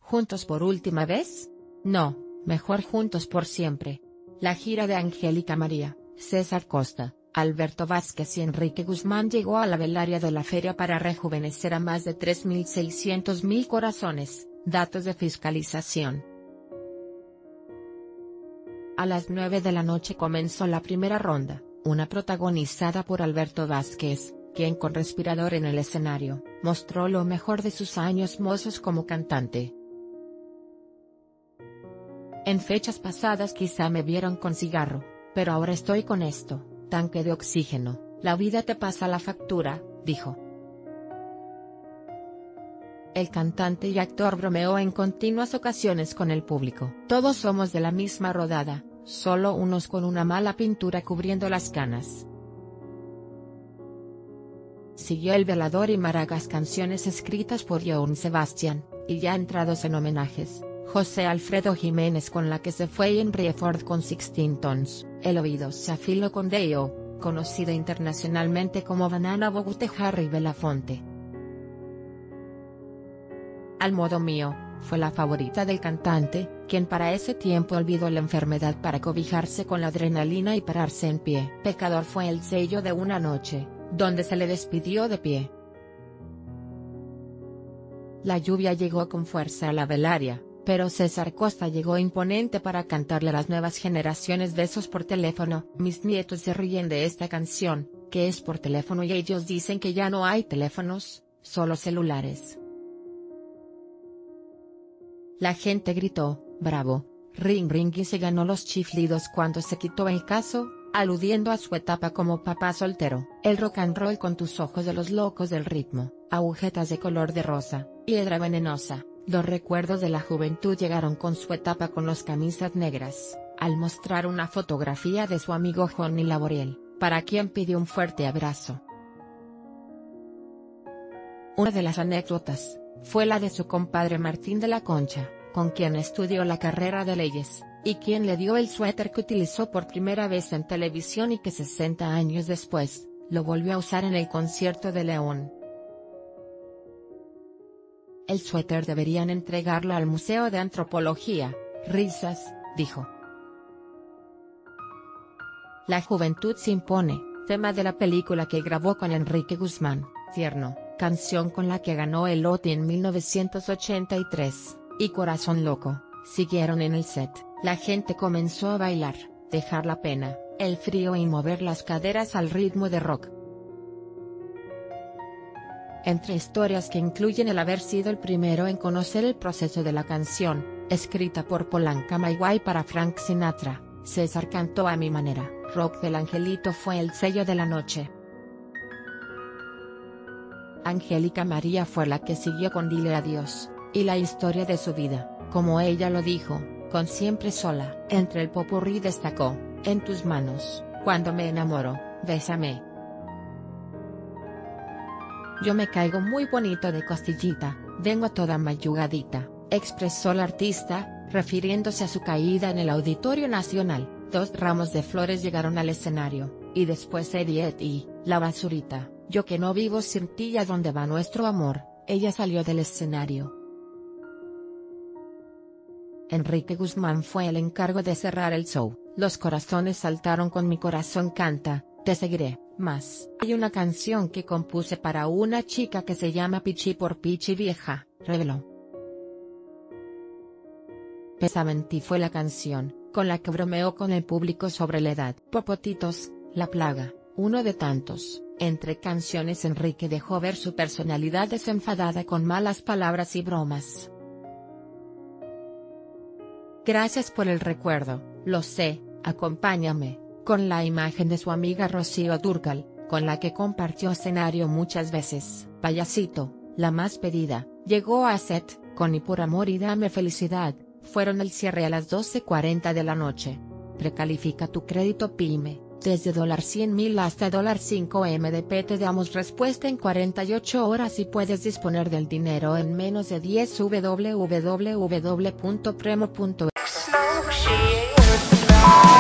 ¿Juntos por última vez? No, mejor juntos por siempre. La gira de Angélica María, César Costa, Alberto Vázquez y Enrique Guzmán llegó a la velaria de la feria para rejuvenecer a más de 3.600.000 corazones, datos de fiscalización. A las 9 de la noche comenzó la primera ronda, una protagonizada por Alberto Vázquez, quien con respirador en el escenario, mostró lo mejor de sus años mozos como cantante. En fechas pasadas quizá me vieron con cigarro, pero ahora estoy con esto, tanque de oxígeno, la vida te pasa la factura, dijo. El cantante y actor bromeó en continuas ocasiones con el público. Todos somos de la misma rodada, solo unos con una mala pintura cubriendo las canas. Siguió el velador y maragas canciones escritas por Johann Sebastian, y ya entrados en homenajes, José Alfredo Jiménez con La que se fue y Henry Ford con Sixteen Tons, El oído se afiló con Deo, conocida internacionalmente como Banana Boat de Harry Belafonte. Al modo mío, fue la favorita del cantante, quien para ese tiempo olvidó la enfermedad para cobijarse con la adrenalina y pararse en pie. Pecador fue el sello de Una noche, donde se le despidió de pie. La lluvia llegó con fuerza a la velaria, pero César Costa llegó imponente para cantarle a las nuevas generaciones besos por teléfono. Mis nietos se ríen de esta canción, que es por teléfono y ellos dicen que ya no hay teléfonos, solo celulares. La gente gritó, bravo, ring ring y se ganó los chiflidos cuando se quitó el caso, aludiendo a su etapa como papá soltero. El rock and roll con tus ojos de los locos del ritmo, agujetas de color de rosa, hiedra venenosa. Los recuerdos de la juventud llegaron con su etapa con los camisas negras, al mostrar una fotografía de su amigo Johnny Laboriel, para quien pidió un fuerte abrazo. Una de las anécdotas fue la de su compadre Martín de la Concha, con quien estudió la carrera de leyes, y quien le dio el suéter que utilizó por primera vez en televisión y que 60 años después, lo volvió a usar en el concierto de León. El suéter deberían entregarlo al Museo de Antropología, risas, dijo. La juventud se impone, tema de la película que grabó con Enrique Guzmán, Tierno, canción con la que ganó el OTI en 1983, y Corazón Loco, siguieron en el set. La gente comenzó a bailar, dejar la pena, el frío y mover las caderas al ritmo de rock. Entre historias que incluyen el haber sido el primero en conocer el proceso de la canción, escrita por Polanca Maiguay para Frank Sinatra, César cantó A mi manera. Rock del Angelito fue el sello de la noche. Angélica María fue la que siguió con Dile adiós, y la historia de su vida, como ella lo dijo, con Siempre sola. Entre el popurrí destacó, En tus manos, Cuando me enamoro, Bésame. Yo me caigo muy bonito de costillita, vengo toda mayugadita, expresó la artista, refiriéndose a su caída en el Auditorio Nacional. 2 ramos de flores llegaron al escenario, y después Eddie y La basurita, Yo que no vivo sin ti y A dónde va nuestro amor. Ella salió del escenario. Enrique Guzmán fue el encargo de cerrar el show. Los corazones saltaron con Mi corazón canta, Te seguiré, más. Hay una canción que compuse para una chica que se llama Pichi por Pichi vieja, reveló. Pésame en ti fue la canción, con la que bromeó con el público sobre la edad. Popotitos, La plaga, uno de tantos. Entre canciones Enrique dejó ver su personalidad desenfadada con malas palabras y bromas. Gracias por el recuerdo, lo sé, acompáñame, con la imagen de su amiga Rocío Dúrcal, con la que compartió escenario muchas veces. Payasito, la más pedida, llegó a set, con Y por amor y Dame felicidad, fueron el cierre a las 12:40 de la noche. Precalifica tu crédito PYME. Desde $100,000 hasta $5M te damos respuesta en 48 horas y puedes disponer del dinero en menos de 10. www.premo.es